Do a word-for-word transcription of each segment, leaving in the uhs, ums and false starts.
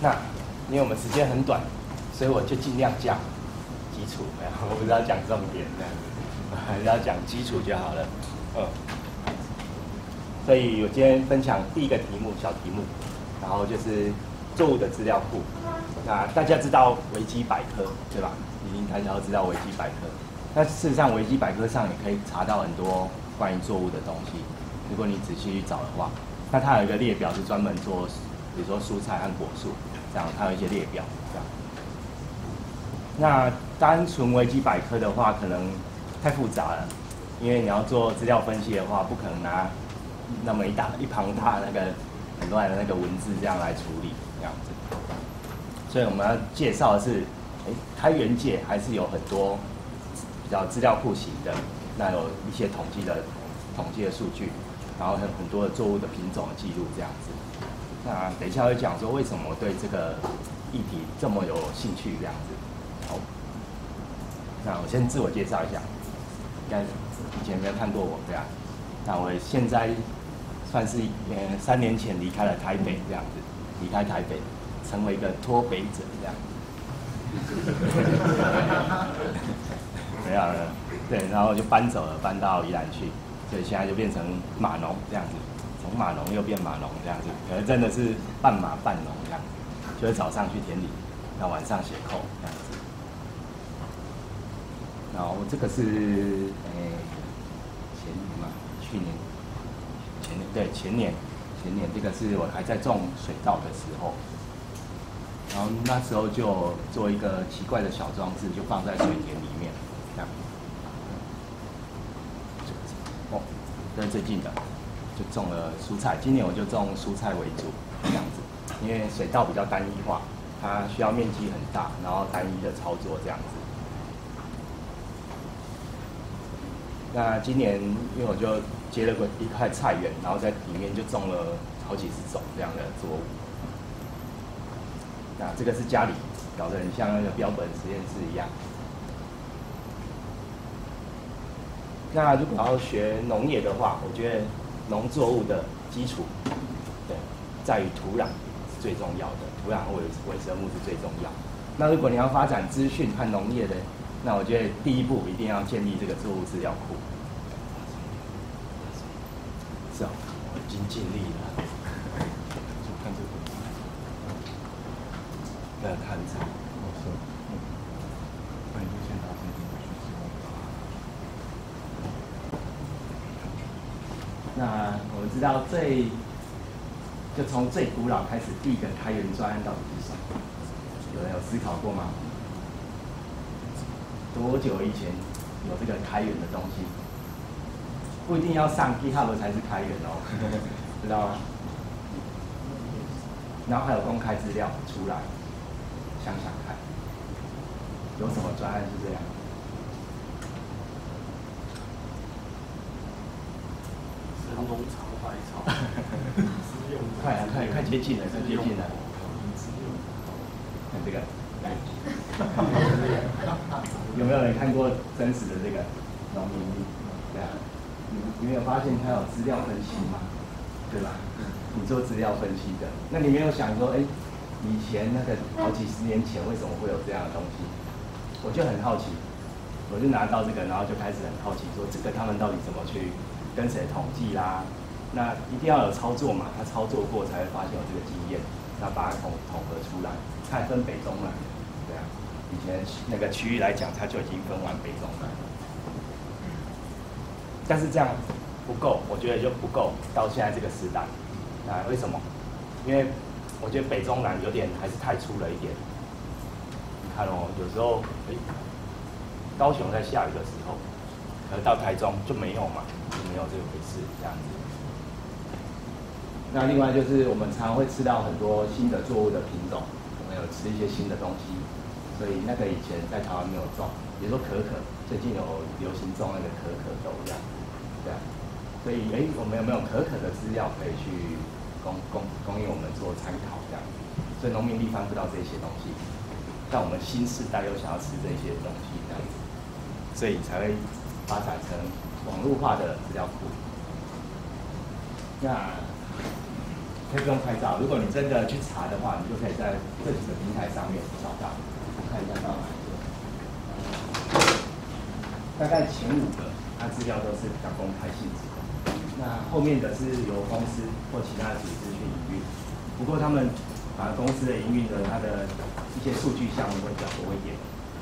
那因为我们时间很短，所以我就尽量讲基础，我不是要讲重点这样子，还是要讲基础就好了。嗯。所以我今天分享第一个题目，小题目，然后就是作物的资料库。那大家知道维基百科对吧？已经大家都知道维基百科。那事实上，维基百科上也可以查到很多关于作物的东西。如果你仔细去找的话，那它有一个列表是专门做，比如说蔬菜和果树，这样它有一些列表这样。那单纯维基百科的话，可能太复杂了，因为你要做资料分析的话，不可能拿那么一大一庞大那个很乱的那个文字这样来处理这样子。所以我们要介绍的是，哎，开源界还是有很多比较资料库型的，那有一些统计的统计的数据，然后还有很多的作物的品种的记录这样子。那等一下会讲说为什么我对这个议题这么有兴趣这样子。好，那我先自我介绍一下，应该以前没有看过我这样。那我现在算是呃三年前离开了台北这样子，离开台北。成为一个脱北者这样，没有了，对，然后就搬走了，搬到宜兰去，所以现在就变成码农这样子，从码农又变码农这样子，可能真的是半码半农这样，就是早上去田里，然后晚上写扣这样子。然后这个是诶前年嘛，去年前年对前年前年这个是我还在种水稻的时候。然后那时候就做一个奇怪的小装置，就放在水田里面，这样。哦，这是最近的，就种了蔬菜。今年我就种蔬菜为主，这样子，因为水稻比较单一化，它需要面积很大，然后单一的操作这样子。那今年因为我就接了个一块菜园，然后在里面就种了好几十种这样的作物。那这个是家里搞得很像那个标本实验室一样。那如果要学农业的话，我觉得农作物的基础，对，在于土壤是最重要的，土壤和微微生物是最重要。那如果你要发展资讯和农业的，那我觉得第一步一定要建立这个作物资料库。是啊，我已经尽力了。那看着，嗯，那你就先拿这个去使用。那我们知道最，就从最古老开始，第一个开源专案到底是什么？有人有思考过吗？多久以前有这个开源的东西？不一定要上 GitHub 才是开源哦，知道吗？然后还有公开资料出来。想想看，有什么专案是这样？ 神农尝百草， 快了，快快接近了，快接近了。看这个，来，有没有人看过真实的这个农民历？对啊，你你没有发现它有资料分析吗？对吧？你做资料分析的，那你没有想说，哎？以前那个好几十年前为什么会有这样的东西？我就很好奇，我就拿到这个，然后就开始很好奇，说这个他们到底怎么去跟谁统计啦？那一定要有操作嘛，他操作过才会发现有这个经验，那把它统统合出来，它还分北中南，对啊，以前那个区域来讲，它就已经分完北中南了。但是这样不够，我觉得就不够，到现在这个时代，啊，为什么？因为我觉得北中南有点还是太粗了一点。你看哦，有时候哎，高雄在下雨的时候，可是到台中就没有嘛，就没有这回事这样子。那另外就是我们常常会吃到很多新的作物的品种，我们有吃一些新的东西，所以那个以前在台湾没有种，比如说可可，最近有流行种那个可可豆这样，这样。所以哎，我们有没有可可的资料可以去？供供供应我们做参考这样，所以农民历翻不到这些东西，但我们新世代又想要吃这些东西这样子，所以才会发展成网络化的资料库。那可以不用拍照。如果你真的去查的话，你就可以在这几个平台上面找到。我看一下到哪一个，大概前五个，它资料都是比较公开性质的。那后面的是由公司或其他组织去营运，不过他们把公司的营运的它的一些数据项目会比较多一点。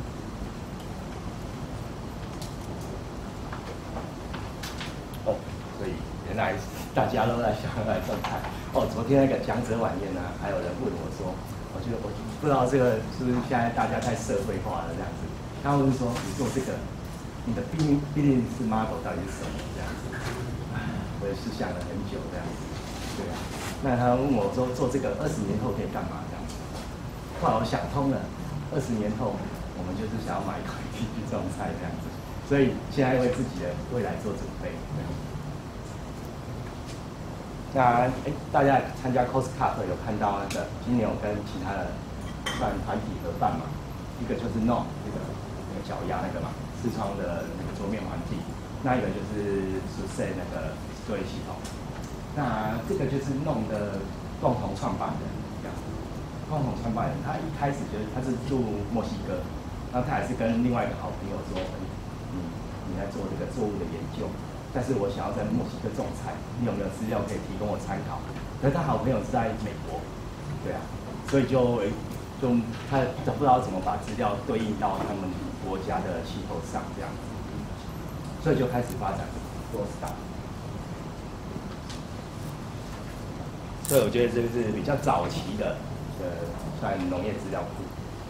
哦，所以原来大家都在想要来种菜。哦，昨天那个讲者晚宴呢，还有人问我说，我觉得我不知道这个是不是现在大家太社会化了这样子。他们是说你做这个，你的必定必定是 model 到底是什么这样子。我也是想了很久这样子，对啊。那他问我说做这个二十年后可以干嘛这样子？后来我想通了，二十年后我们就是想要买一块地去种菜这样子，所以现在为自己的未来做准备。那哎，大家参加 Costcup 有看到那个今年有跟其他的算团体合办嘛？一个就是 N O 那个那个脚丫那个嘛，视窗的那个桌面环境，那一个就是 Success 那个作业系统。那这个就是弄的共同创办人，这样。共同创办人他一开始就是他是住墨西哥，然后他还是跟另外一个好朋友说，嗯，你在做这个作物的研究。但是我想要在墨西哥种菜，你有没有资料可以提供我参考？可是他好朋友是在美国，对啊，所以就就他都不知道怎么把资料对应到他们国家的气候上，这样子，所以就开始发展多 Star。所以我觉得这个是比较早期的呃算农业资料库，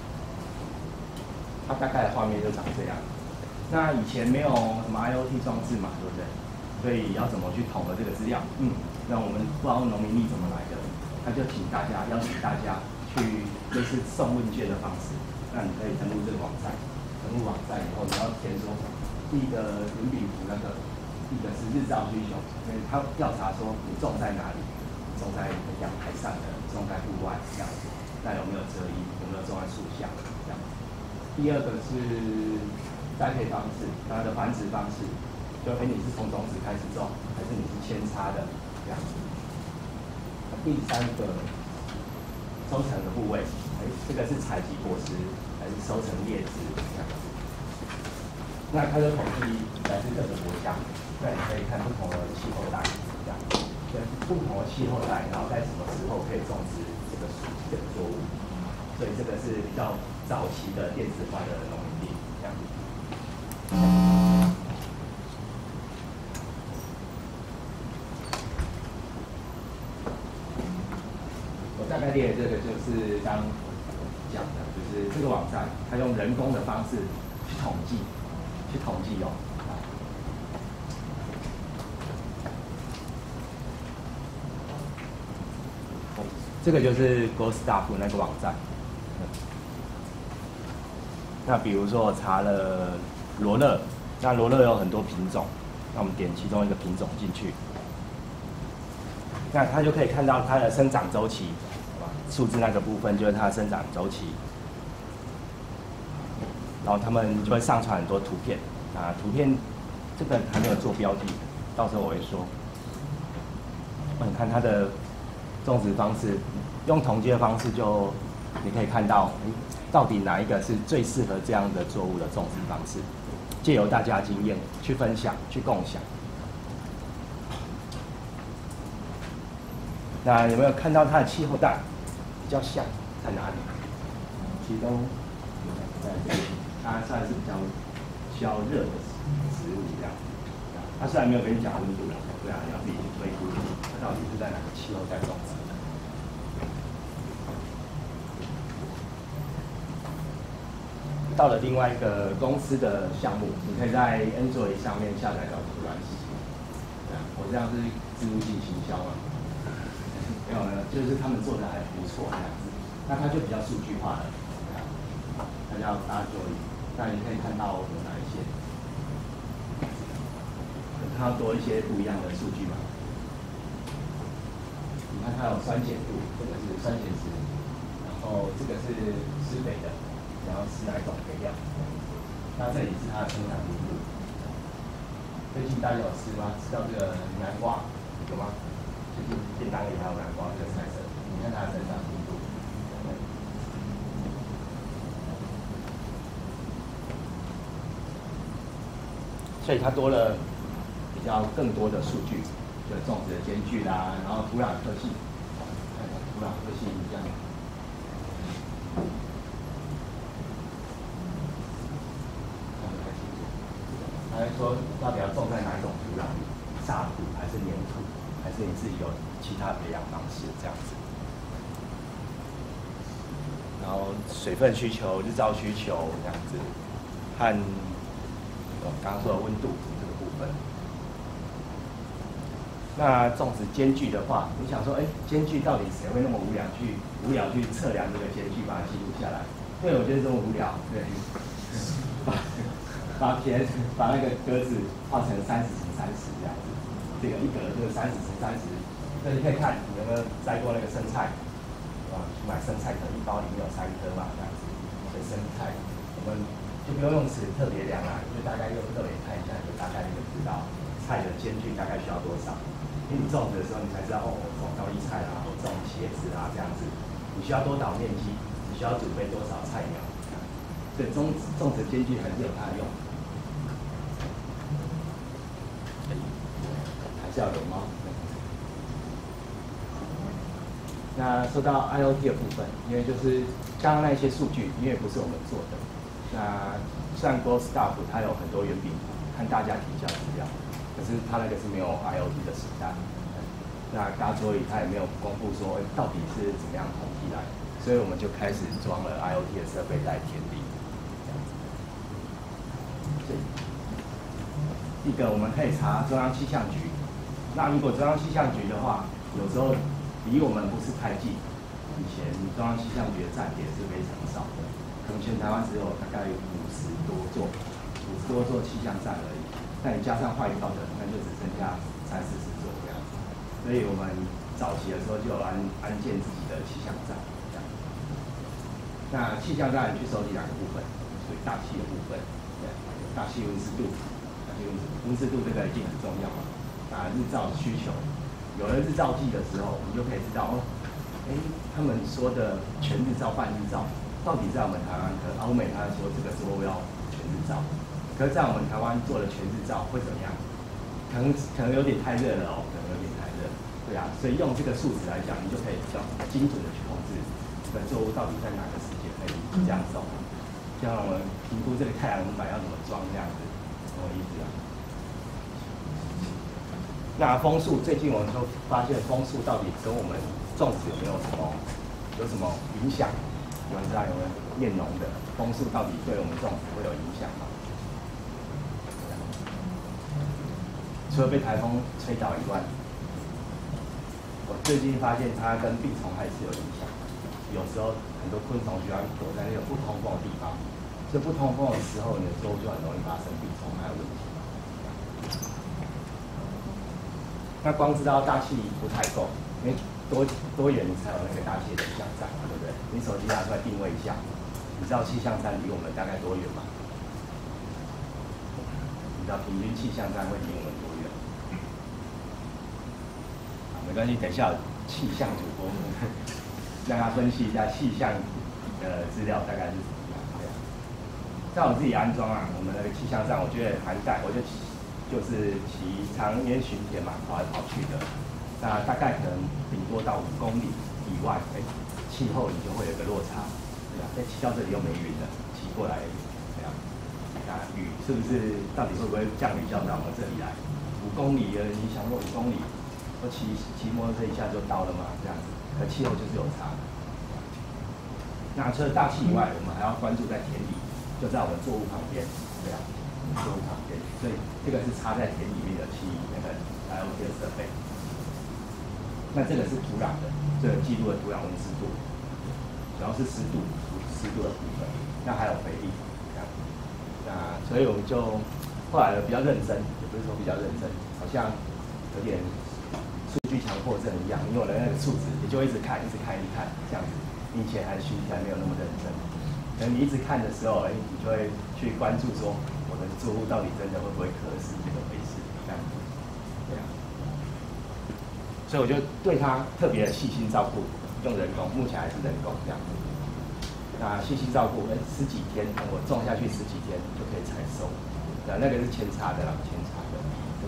它大概的画面就长这样。那以前没有什么 I O T 装置嘛，对不对？所以要怎么去统合这个资料？嗯，那我们不知道农民历怎么来的，他就请大家邀请大家去类似送问卷的方式。那你可以登录这个网站，登录网站以后，你要填说第一个云饼图那个，第一个是日照需求，所以他调查说你种在哪里，种在阳台上的，种在户外这样子，那有没有遮阴，有没有种在树下这样。第二个是栽培方式，它的繁殖方式，就哎、欸、你是从种子开始种，还是你是扦插的这样子。第三个收成的部位，哎、欸、这个是采集果实还是收成叶子这样子。那它的统计来自各个国家，那你可以看不同的气候带这样，跟不同的气候带，然后在什么时候可以种植这个这个作物，所以这个是比较早期的电子化的农民历这样子。我大概列的这个就是刚讲的，就是这个网站，它用人工的方式去统计，去统计哦。这个就是 GoStuff 那个网站。那比如说我查了罗勒，那罗勒有很多品种，那我们点其中一个品种进去，那它就可以看到它的生长周期，数字那个部分就是它的生长周期，然后他们就会上传很多图片，啊，图片这个还没有做标记，到时候我会说。你看它的种植方式，用统计的方式就你可以看到。到底哪一个是最适合这样的作物的种植方式？借由大家经验去分享、去共享。那有没有看到它的气候带比较像在哪里？其中在这里，它算是比较需要热的植物这样。它虽然没有跟你讲温度了，对啊，你要自己去推估它到底是在哪个气候带种植。到了另外一个公司的项目，你可以在 Android 上面下载到图软体。对啊，我这样是植入性行销嘛？没有呢，就是他们做的还不错这样子。那它就比较数据化了。它叫 Android， 那你可以看到有哪一些？看到多一些不一样的数据嘛？你看它有酸碱度，这个是酸碱值，然后这个是施肥的。然后是哪一种肥料？那这里是它的生长密度。最近大家有吃吗？吃到这个南瓜有吗？现最近便当里还有南瓜跟菜色，你看它的成长速度。所以它多了比较更多的数据，就种植的间距啦，然后土壤特性，土壤特性这样。还是说到底要种在哪一种土壤里？沙土还是黏土，还是你自己有其他培养方式这样子？然后水分需求、日照需求这样子，和我刚刚说的温度这个部分。那种植间距的话，你想说，哎，间距到底谁会那么无聊去无聊去测量这个间距，把它记录下来？对，我觉得这么无聊，对。把把田把那个格子画成三十乘三十这样子，这个一格就是三十乘三十。所以你可以看你有没有摘过那个生菜，啊，去买生菜可能一包里面有三颗嘛，这样子。所以生菜我们就不用用尺特别量啦，就大概用肉眼看一下，就大概就知道菜的间距大概需要多少。因为你种植的时候，你才知道哦，我种高丽菜啦，我种茄子啦这样子，你需要多少面积，你需要准备多少菜苗。所以种种植间距还是有它的用。还是要有猫。那说到 I O T 的部分，因为就是刚刚那些数据，因为不是我们做的。那虽然 Grow Staff 它有很多圆饼图和大家提交资料，可是它那个是没有 I O T 的时代。那大所以它也没有公布说，哎，到底是怎么样统计来，所以我们就开始装了 I O T 的设备在田里。一个我们可以查中央气象局。那如果中央气象局的话，有时候离我们不是太近，以前中央气象局的站点是非常少的，可能全台湾只有大概五十多座，五十多座气象站而已。那你加上坏掉的，那就只剩下三四十座这样。所以我们早期的时候就有安安建自己的气象站。这样。那气象站去收集两个部分，属于大气的部分，对，大气温湿度，大气温温湿度这个已经很重要了。啊，日照的需求，有了日照季的时候，你就可以知道哦，哎，他们说的全日照、半日照，到底在我们台湾和欧美他说这个时候要全日照，可是在我们台湾做了全日照会怎么样？可能可能有点太热了哦，可能有点太热，对啊，所以用这个数值来讲，你就可以比较精准的去控制这个作物到底在哪个时间可以这样种，像我们评估这个太阳能板要怎么装这样子，什么意思啊？那枫树最近我们就发现枫树到底跟我们种植有没有什么有什么影响？有人知道有没有念农的枫树到底对我们种植会有影响吗？除了被台风吹倒以外，我最近发现它跟病虫害是有影响。有时候很多昆虫喜欢躲在那个不通风的地方，这不通风的时候，你的作物就很容易发生病虫害的问题。那光知道大气不太够，因为多多远你才有那个大气的气象站嘛，对不对？你手机拿出来定位一下，你知道气象站离我们大概多远吗？你知道平均气象站会离我们多远？啊，没关系，等一下气象主播让他分析一下气象的资料大概是怎么样。对啊，像我自己安装啊，我们那个气象站，我觉得涵盖，我就。就是骑常年巡田嘛，跑来跑去的，那大概可能顶多到五公里以外，哎，气候你就会有个落差，对吧？哎，骑到这里又没云了，骑过来这样，那雨是不是到底会不会降雨降到我们这里来？五公里的，你想说五公里，我骑骑摩托车一下就到了嘛，这样子，可气候就是有差的。那除了大气以外，我们还要关注在田里，就在我们作物旁边，对啊。作物旁边，所以这个是插在田里面的气那个 I O T 的设备。那这个是土壤的，这个记录的土壤温湿度，主要是湿度，湿度的部分。那还有肥力，这样。那所以我们就后来比较认真，也不是说比较认真，好像有点数据强迫症一样，你有了那个数值，你就一直看，一直看，一直看，这样子。你以前还学起来没有那么认真，可能你一直看的时候，哎，你就会去关注说。我的作物到底真的会不会渴死这个回事？这样子，对啊。 所以我就对它特别的细心照顾，用人工，目前还是人工这样子。那细心照顾，哎，十几天，我种下去十几天就可以采收，对，那个是扦插的啦，扦插的，对。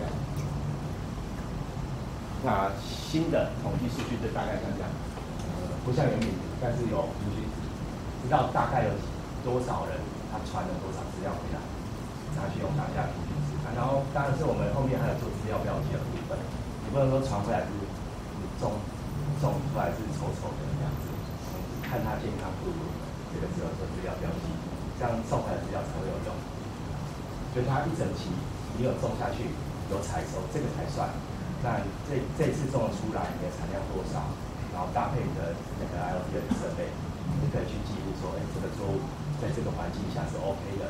那新的统计数据就大概像这样，呃，不像原名，但是有平均值，知道大概有多少人他传了多少资料回来，拿去用当下平均值。啊、然后当然是我们后面还有做资料标记的部分，你不能说传回来是种种出来是丑丑的这样子，看它健康不如这个时候做资料标记，这样送回来的资料才会有用。所以它一整期你有种下去有采收，这个才算。那这这次种的出来，你的产量多少？然后搭配你的那个 I O T 的设备，你可以去记录说，哎，这个作物在这个环境下是 OK 的。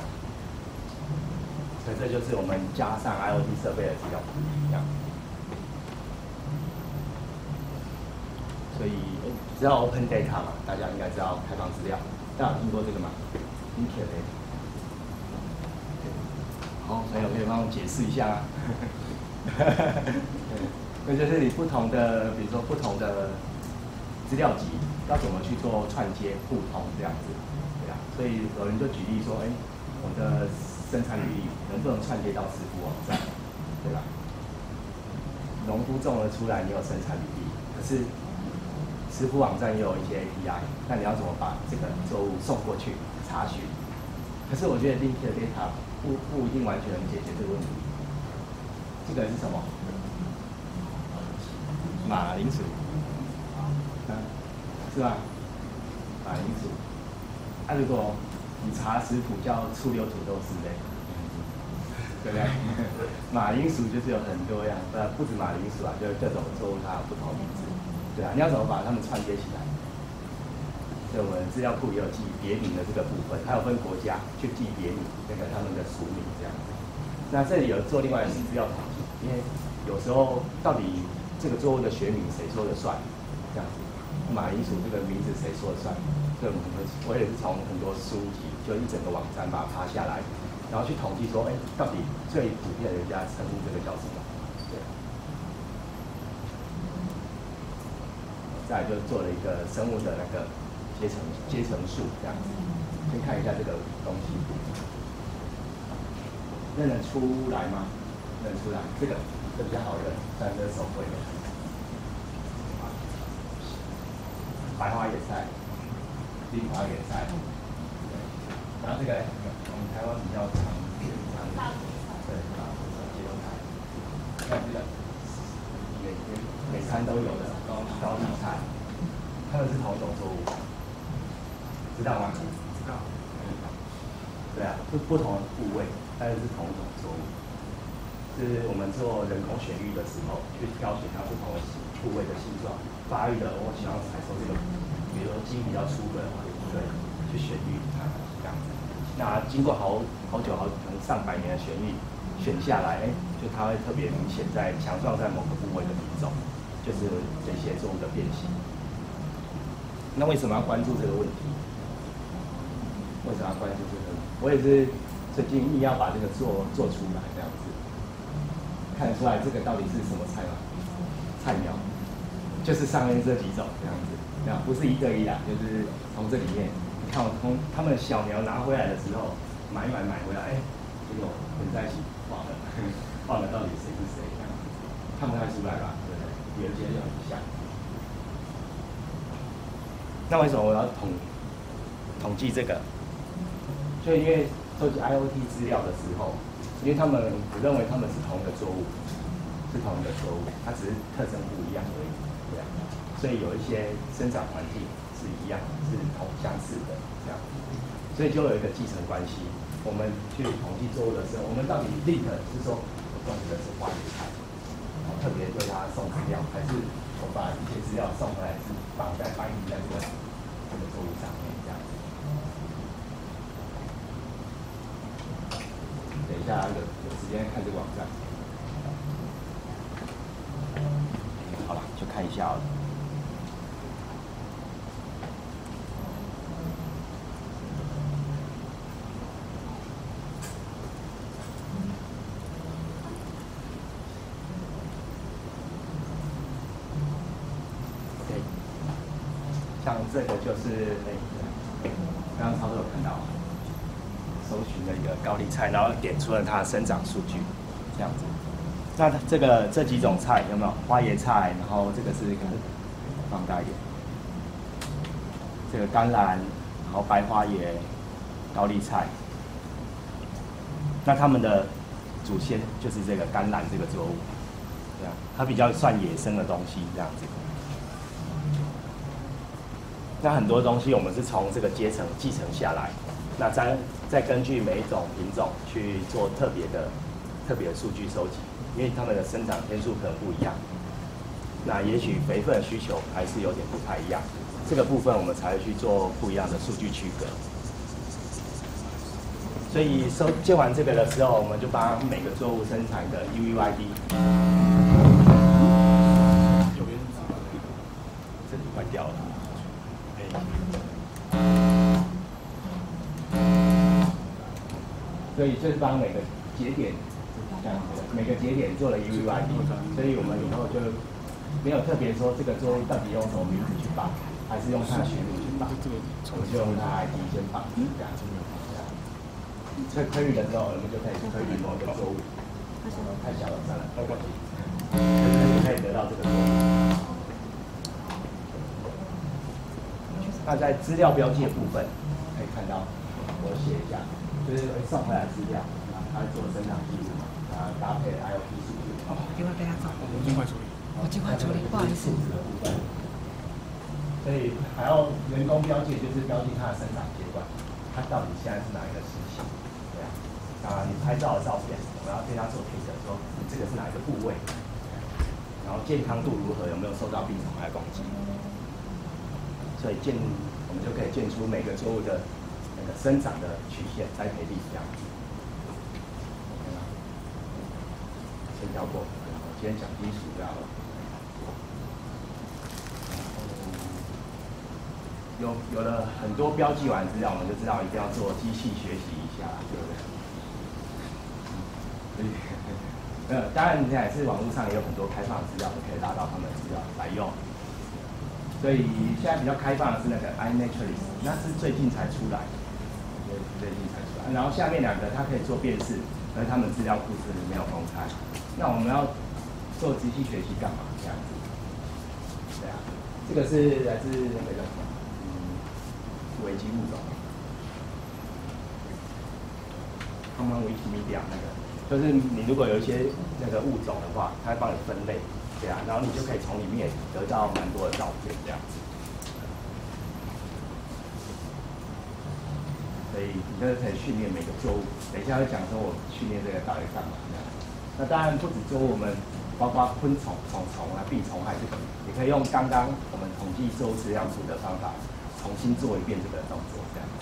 所以这就是我们加上 I O T 设备的资料库一样。所以知道 Open Data 嘛，大家应该知道开放资料，大家有听过这个吗 ？Linked Data。好，朋友可以帮我解释一下啊。那就是你不同的，比如说不同的资料集要怎么去做串接互通这样子，对啊。所以有人就举例说，哎，我的生产履历能不能串接到师傅网站，对吧？农夫种了出来，你有生产履历，可是师傅网站也有一些 A P I， 那你要怎么把这个作物送过去查询？可是我觉得 Linked Data 不不一定完全能解决这个问题。这个是什么？马铃薯，啊，是吧？马铃薯，啊，如果你查食谱叫醋溜土豆丝嘞，对不对？马铃薯就是有很多样，呃，不止马铃薯啊，就是各种作物它有不同名字，对啊，你要怎么把它们串接起来？所以我们资料库也有记别名的这个部分，还有分国家去记别名，那个他们的属名这样子。那这里有做另外的资料统计，因为有时候到底这个作物的学名谁说了算，这样子，马铃薯这个名字谁说了算？所以我们我也是从很多书籍，就一整个网站把它爬下来，然后去统计说，哎，到底最普遍人家称呼这个叫什么？对。再来就做了一个生物的那个阶层阶层数这样子，先看一下这个东西。认得出来吗？认得出来，这个这比较好认，虽然这是手绘的。白花野菜，绿花野菜，对。然后这个我们台湾比较常见常对，大菠菜、芥菜，看这个每天每餐都有的高高丽菜，它们是同种作物，知道吗？知道。对啊，不不同的部位。但是是同种作物，就是我们做人工选育的时候，去挑选它不同的部位的形状、发育的。我想要采收这个，比如说筋比较粗的，对，去选育它这样子。那经过好好久好可能上百年的选育，选下来，哎，就它会特别明显在强壮在某个部位的品种，就是这些作物的变形。那为什么要关注这个问题？为什么要关注这个？我也是。最近硬要把这个做做出来，这样子看得出来这个到底是什么菜吗？菜苗，就是上面这几种这样子，那不是一个一啦，就是从这里面，你看我从他们小苗拿回来的时候，买买买回来，哎，结果混在一起忘了，忘了到底谁是谁这样子，看不太出来吧？对不对？有一些就很像。那为什么我要统统计这个？就因为。收集 I O T 资料的时候，因为他们不认为他们是同一个作物，是同一个作物，它只是特征不一样而已，对啊。所以有一些生长环境是一样，是同相似的这样，所以就有一个继承关系。我们去统计作物的时候，我们到底 link 是说我种的是花椰菜，然后特别对它送资料，还是我把一些资料送回来是绑在翻译在这个这个作物上面这样子。等一下有有时间看这个网站。好了，就看一下好了。 像这个就是那个刚刚操作有看到，搜寻的一个高丽菜，然后点出了它的生长数据，这样子。那这个这几种菜有没有花椰菜？然后这个是一个放大一点，这个甘蓝，然后白花椰、高丽菜。那它们的祖先就是这个甘蓝这个作物，这样，它比较算野生的东西，这样子。那很多东西我们是从这个阶层继承下来，那再再根据每一种品种去做特别的特别的数据收集。因为它们的生长天数可能不一样，那也许肥分的需求还是有点不太一样，这个部分我们才会去做不一样的数据区隔。所以收建完这个的时候，我们就帮每个作物生产一个 U V Y D。这里坏掉了。所以就是帮每个节点。这样子，每个节点做了 U V Y D， 所以我们以后就没有特别说这个作物到底用什么名字去绑，还是用它的学名去绑，我们就用它 I D 先绑，这样。所以推理的时候，我们就可以推理某个作物。太小了，算了，没关系。就可以得到这个作物。那在资料标记的部分，可以看到，我写一下，就是会送回来资料，它做生长记录。啊，搭配 I O P 数据。 哦，一会被他找。 我尽快处理。 我尽快处理，不好意思。 所以还要人工标记，就是标记它的生长阶段，它到底现在是哪一个时期？对啊。啊，你拍照的照片，我们要对它做评审，说这个是哪一个部位，然后健康度如何，有没有受到病虫害攻击？所以建，我们就可以建出每个作物的那个生长的曲线、栽培力这样子。先跳过，我今天讲基础就好了。有有了很多标记完资料，我们就知道一定要做机器学习一下，对不对？所以，呃，当然现在是网络上也有很多开放的资料，你可以拉到他们的资料来用。所以现在比较开放的是那个 iNaturalist， 那是最近才出来，最近才出来。然后下面两个它可以做辨识，而他们资料库是没有公开。那我们要做机器学习干嘛？这样子，对啊，这个是来自那个叫什么？嗯，维基物种 ，Common Wikimedia 那个，就是你如果有一些那个物种的话，它会帮你分类，对啊，然后你就可以从里面得到蛮多的照片这样子。所以你就是可以训练每个作物。等一下会讲说我训练这个到底干嘛这样。那当然不止作物，我们包括昆虫、虫虫啊、病虫害这个，也可以用刚刚我们统计作物资料库的方法，重新做一遍这个动作这样子。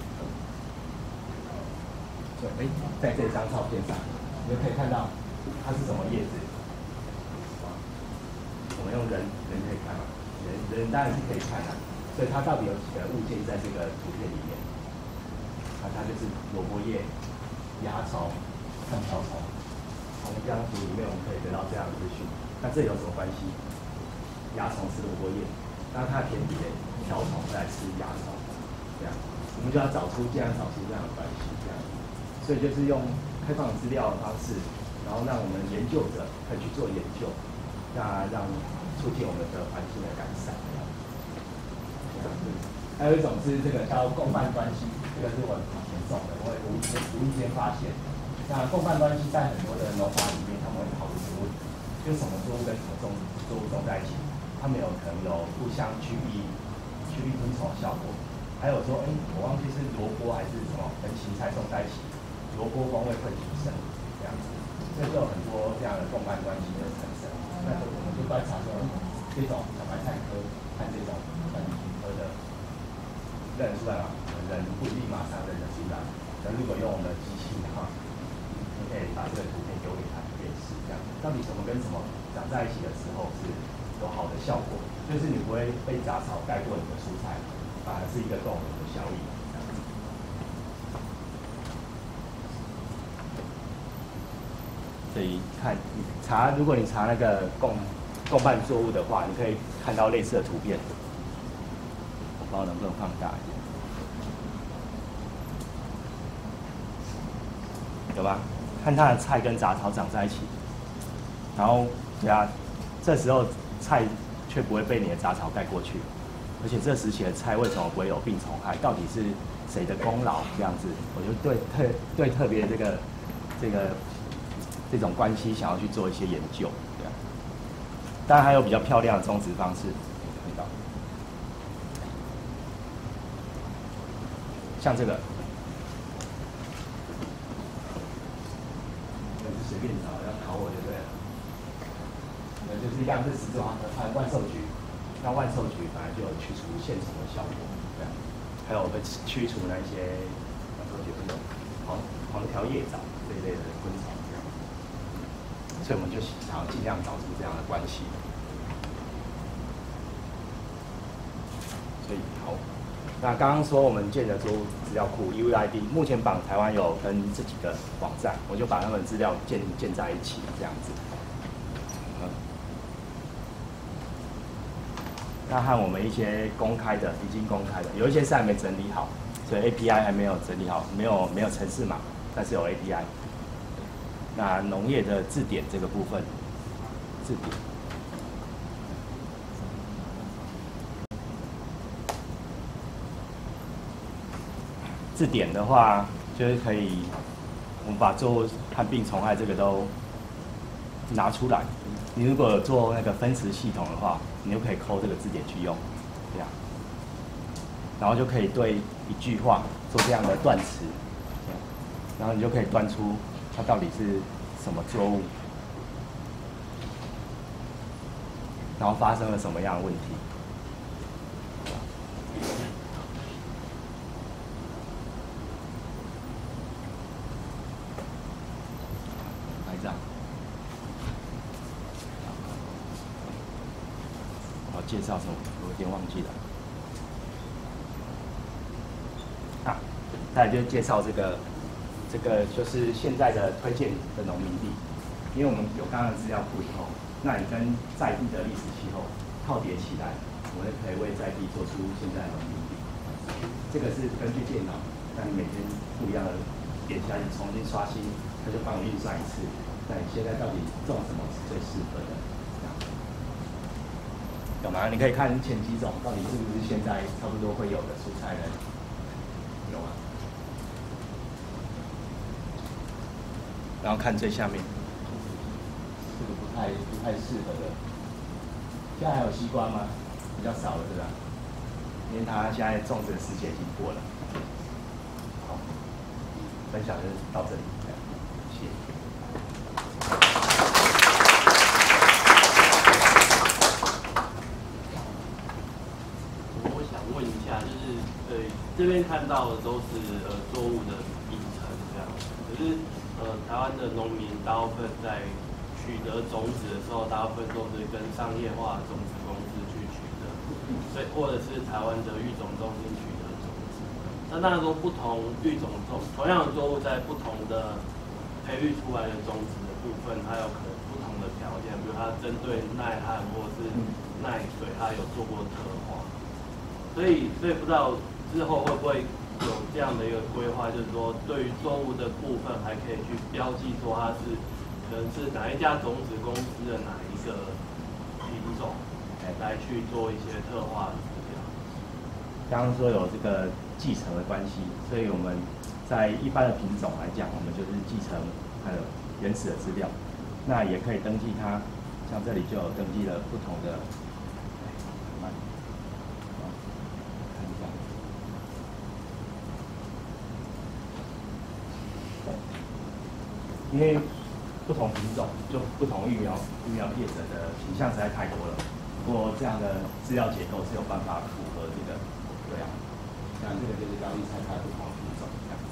对，哎，在这张照片上，你就可以看到它是什么叶子。我们用人人可以看嘛，人人当然是可以看的，所以它到底有几个物件在这个图片里面？那它就是萝卜叶、蚜虫、抗条虫。从这张图里面我们可以得到这样的资讯。那这有什么关系？蚜虫吃萝卜叶，那它的田底的条虫在吃蚜虫，这样我们就要找出这样找出这样的关系，这样。所以就是用开放资料的方式，然后让我们研究者可以去做研究，那让促进我们的环境的改善。还有一种是这个叫共伴关系，这个是我以前种的，我也无意间无意间发现。那共伴关系在很多的农法里面，他们会讨论这个问题，就是什么作物跟什么种作物种在一起，它们有可能有互相趋避、趋避昆虫的效果。还有说，哎，我忘记是萝卜还是什么跟芹菜种在一起，萝卜风味会提升，这样子，所以就有很多这样的共伴关系的产生。那就我们就观察说，这种小白菜科和这种本菊科的认出来嘛，人不一定马上认得出来。那如果用我们的机器的话，你可以把这个图片丢给他辨识，这样到底什么跟什么长在一起的时候是有好的效果，就是你不会被杂草盖过你的蔬菜，反而是一个共同的效益。所以看你查，如果你查那个共共伴作物的话，你可以看到类似的图片。 不知道能不能放大一点，有吗？看它的菜跟杂草长在一起，然后对啊，这时候菜却不会被你的杂草盖过去，而且这时期的菜为什么不会有病虫害？到底是谁的功劳？这样子，我就对特对特别这个这个这种关系想要去做一些研究，对啊。当然还有比较漂亮的种植方式，看到，像这个。随便找，要考我就对了。那就是一样是十种含万寿菊，那万寿菊本来就有驱除线虫的效果，对啊，还有会驱除那一些万寿菊这种黄黄条叶藻这一类的昆虫，这样。所以我们就想要尽量找出这样的关系。所以好，那刚刚说我们建的作物资料库 U I D， 目前绑台湾有跟这几个网站，我就把他们资料建建在一起，这样子。嗯，那和我们一些公开的，已经公开的，有一些是还没整理好，所以 A P I 还没有整理好，没有没有程式码，但是有 A P I。那农业的字典这个部分，字典。字典的话，就是可以，我们把作物和病虫害这个都拿出来。你如果有做那个分词系统的话，你就可以抠这个字典去用，这样，然后就可以对一句话做这样的断词，这样，然后你就可以断出它到底是什么作物，然后发生了什么样的问题。介绍什么？我有点忘记了。啊，再来就介绍这个，这个就是现在的推荐的农民地，因为我们有刚刚的资料库以后，那你跟在地的历史气候套叠起来，我们可以为在地做出现在的农民地。这个是根据电脑，让你每天不一样的点下去重新刷新，它就帮你运算一次，那你现在到底种什么是最适合的？有吗？你可以看前几种到底是不是现在差不多会有的蔬菜呢？有吗？然后看最下面，这个不太不太适合的。现在还有西瓜吗？比较少了，对吧？因为它现在种植的时间已经过了。好，分享就到这里，谢谢。 这边看到的都是呃作物的名称这样，可是呃台湾的农民大部分在取得种子的时候，大部分都是跟商业化种子公司去取得，所以或者是台湾的育种中心取得种子。那当然说不同育种种同样的作物在不同的培育出来的种子的部分，它有可能不同的条件，比如它针对耐旱或是耐水，它有做过特化，所以所以不知道。之后会不会有这样的一个规划，就是说对于作物的部分还可以去标记说它是可能是哪一家种子公司的哪一个品种，来去做一些特化的资料。 刚刚说有这个继承的关系，所以我们在一般的品种来讲，我们就是继承还有原始的资料，那也可以登记它，像这里就有登记了不同的。因为不同品种就不同育苗育苗业者的品项实在太多了，不过这样的资料结构是有办法符合这个，对啊，像这个就是高丽菜它的不同品种这样子，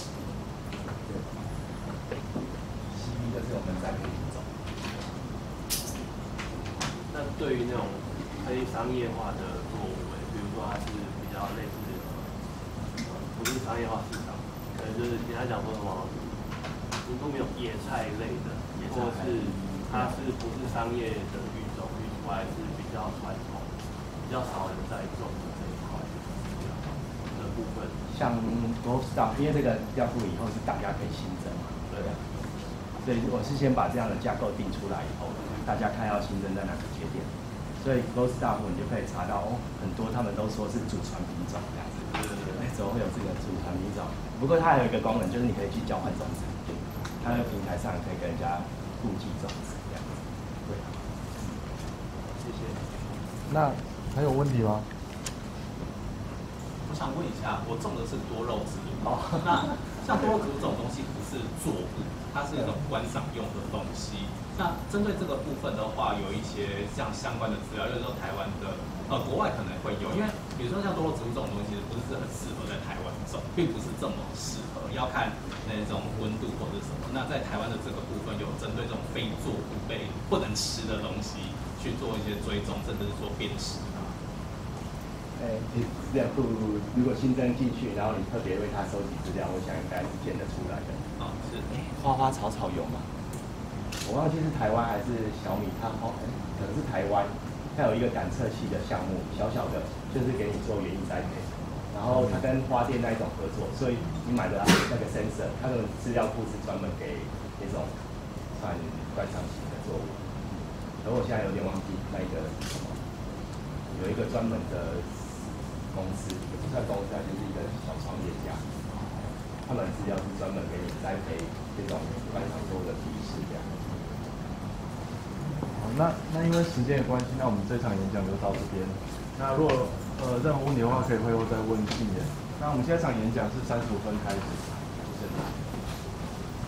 对，西域的是我们栽培品种。 那对于那种非商业化的作物，比如说它是比较类似呃不是商业化市场，可能就是人家讲说什么。都没有野菜类的，或是它是不是商业的育种，育出来是比较传统，比较少人在种的这一块。 分？ 像 Growth Staff， 因为这个调付以后是大家可以新增嘛，对啊。所以我是先把这样的架构定出来以后，大家看要新增在哪个节点。所以 Growth Staff 你就可以查到哦，很多他们都说是祖传品种这样子。对对对。哎，怎么会有这个祖传品种？不过它还有一个功能，就是你可以去交换种子，它那个平台上可以跟人家互寄种子这样子。对。谢谢。 那还有问题吗？ 我想问一下，我种的是多肉植物，哦、那像多肉植物这种东西不是作物，它是一种观赏用的东西。那针对这个部分的话，有一些像相关的资料，就是说台湾的呃国外可能会有，因为比如说像多肉植物这种东西，不是很适合在台湾种，并不是这么适合，要看那种温度或者什么。那在台湾的这个部分，有针对这种非作物类不能吃的东西去做一些追踪，甚至是做辨识。 哎，资料库如果新增进去，然后你特别为它收集资料，我想应该是见得出来的。 哦，是。 哎，花花草草有吗？我忘记是台湾还是小米，它哦，可能是台湾，它有一个感测器的项目，小小的，就是给你做园艺栽培。然后它跟花店那一种合作，所以你买的那个 sensor， 它的资料库是专门给那种算观赏型的作物。而我现在有点忘记那个什么，有一个专门的公司，也不算公司，它就是一个小创业家，他们资料是专门给你栽培这种观赏作物的提示这样。 好，那那因为时间的关系，那我们这场演讲就到这边。那如果呃任何问题的话，可以会后再问静言。那我们下一场演讲是三十五分开始，谢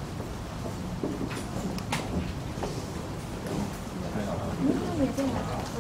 谢。 嗯，也对。